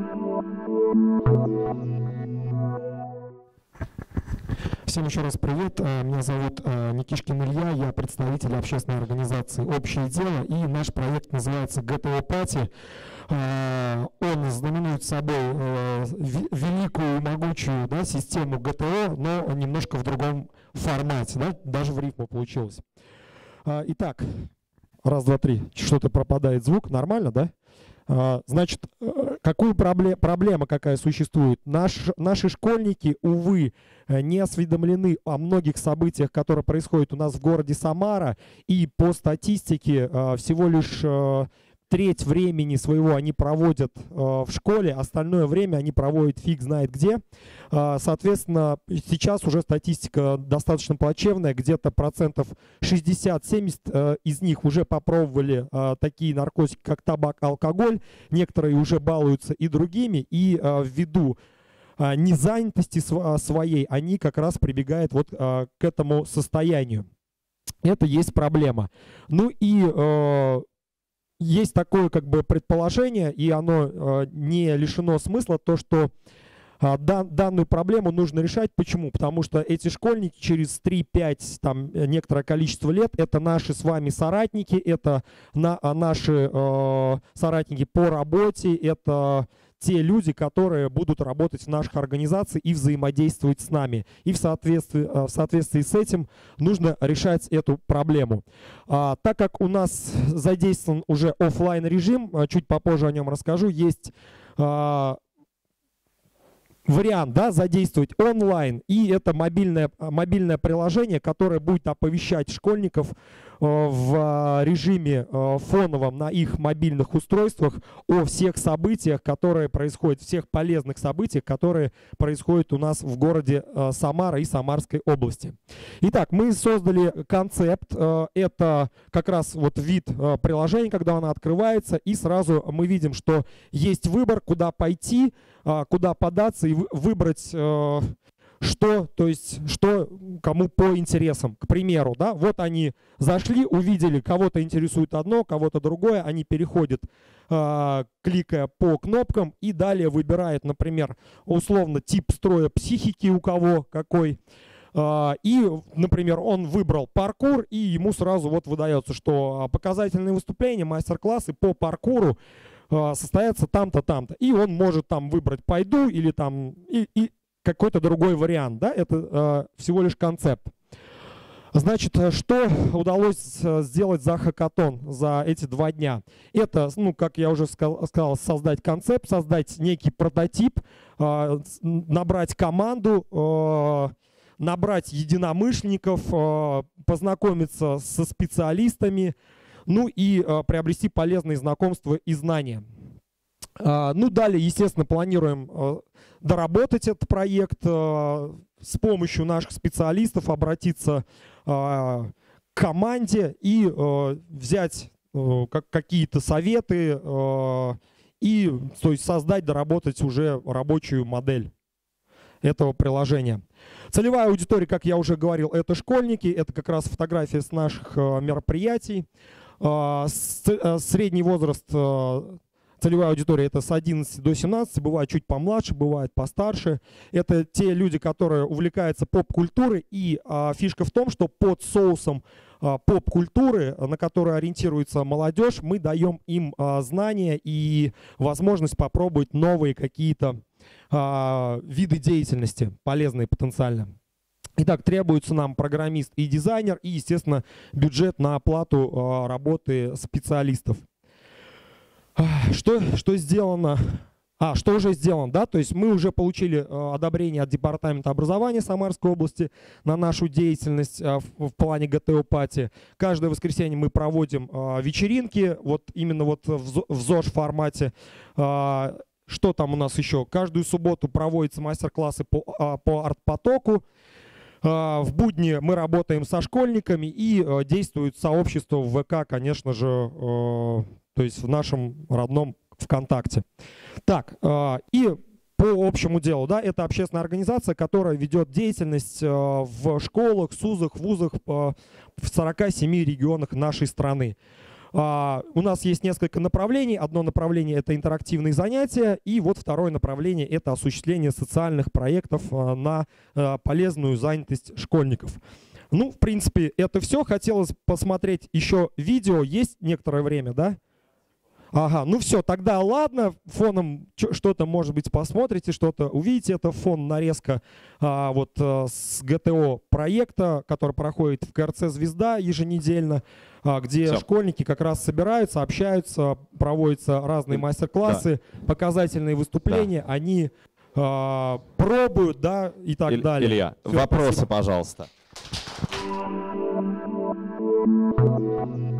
Всем еще раз привет. Меня зовут Никишкин Илья, я представитель общественной организации «Общее дело», и наш проект называется ГТО Пати. Он знаменует собой великую, могучую, да, систему ГТО, но немножко в другом формате, да? Даже в рифму получилось. Итак, раз, два, три, что-то пропадает звук, нормально, да? Значит, какую проблема какая существует? Наши школьники, увы, не осведомлены о многих событиях, которые происходят у нас в городе Самара, и по статистике всего лишь треть времени своего они проводят в школе, остальное время они проводят фиг знает где. Соответственно, сейчас уже статистика достаточно плачевная, где-то процентов 60-70 из них уже попробовали такие наркотики, как табак, алкоголь, некоторые уже балуются и другими, и ввиду незанятости своей они как раз прибегают вот к этому состоянию. Это есть проблема. Ну и есть такое как бы предположение, и оно не лишено смысла, то что данную проблему нужно решать. Почему? Потому что эти школьники через 3-5, там, некоторое количество лет, это наши с вами соратники, это наши соратники по работе, это те люди, которые будут работать в наших организациях и взаимодействовать с нами. И в соответствии с этим нужно решать эту проблему. Так как у нас задействован уже офлайн режим, чуть попозже о нем расскажу, есть вариант, да, задействовать онлайн, и это мобильное приложение, которое будет оповещать школьников в режиме фоновом на их мобильных устройствах о всех событиях, которые происходят, всех полезных событиях, которые происходят у нас в городе Самара и Самарской области. Итак, мы создали концепт, это как раз вот вид приложения, когда оно открывается, и сразу мы видим, что есть выбор, куда пойти, куда податься и выбрать что кому по интересам. К примеру, да, вот они зашли, увидели, кого-то интересует одно, кого-то другое, они переходят, кликая по кнопкам, и далее выбирают, например, условно тип строя психики у кого какой. И, например, он выбрал паркур, и ему сразу вот выдается, что показательные выступления, мастер-классы по паркуру состоятся там-то, там-то. И он может там выбрать «пойду» или там и какой-то другой вариант. Да? Это всего лишь концепт. Значит, что удалось сделать за хакатон, за эти 2 дня? Это, ну, как я уже сказал, создать концепт, создать некий прототип, набрать команду, набрать единомышленников, познакомиться со специалистами, ну и приобрести полезные знакомства и знания. Ну, далее, естественно, планируем доработать этот проект с помощью наших специалистов, обратиться к команде и взять какие-то советы и, то есть, создать, доработать уже рабочую модель этого приложения. Целевая аудитория, как я уже говорил, это школьники, это как раз фотография с наших мероприятий. Средний возраст целевой аудитории это с 11 до 17, бывает чуть помладше, бывает постарше. Это те люди, которые увлекаются поп-культурой, и фишка в том, что под соусом поп-культуры, на которую ориентируется молодежь, мы даем им знания и возможность попробовать новые какие-то виды деятельности, полезные потенциально. Итак, требуется нам программист и дизайнер, и, естественно, бюджет на оплату работы специалистов. Что сделано? Что уже сделано, да? То есть мы уже получили одобрение от Департамента образования Самарской области на нашу деятельность в плане ГТО Пати. Каждое воскресенье мы проводим вечеринки, вот именно вот в ЗОЖ формате. Что там у нас еще? Каждую субботу проводятся мастер-классы по арт-потоку. В будни мы работаем со школьниками, и действует сообщество в ВК, конечно же, то есть в нашем родном ВКонтакте. Так, и по общему делу, да, это общественная организация, которая ведет деятельность в школах, СУЗах, вузах в 47 регионах нашей страны. У нас есть несколько направлений. Одно направление — это интерактивные занятия, и вот второе направление — это осуществление социальных проектов на полезную занятость школьников. Ну, в принципе, это все. Хотелось посмотреть еще видео. Есть некоторое время, да? Ага, ну все, тогда ладно, фоном что-то, может быть, посмотрите, что-то увидите. Это фон нарезка с ГТО проекта, который проходит в КРЦ «Звезда» еженедельно, где школьники как раз собираются, общаются, проводятся разные мастер-классы, показательные выступления, они пробуют, да, и так далее. Илья, Все, вопросы, спасибо. пожалуйста.